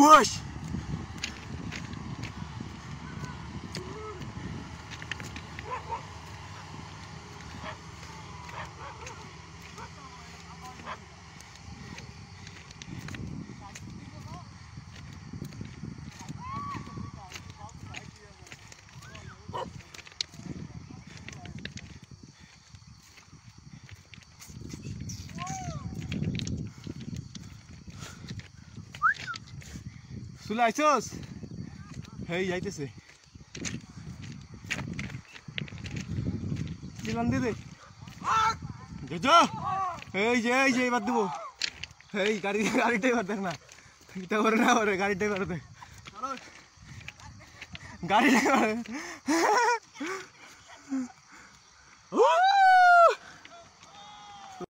Wush! Sulaisos! Hey, যাইতেছে চিলান দে যা এই যে বাদ দেবো এই গাড়িটাই বাদ দেখ না এটা করে না গাড়িটাই বাদ দেখ গাড়িটাই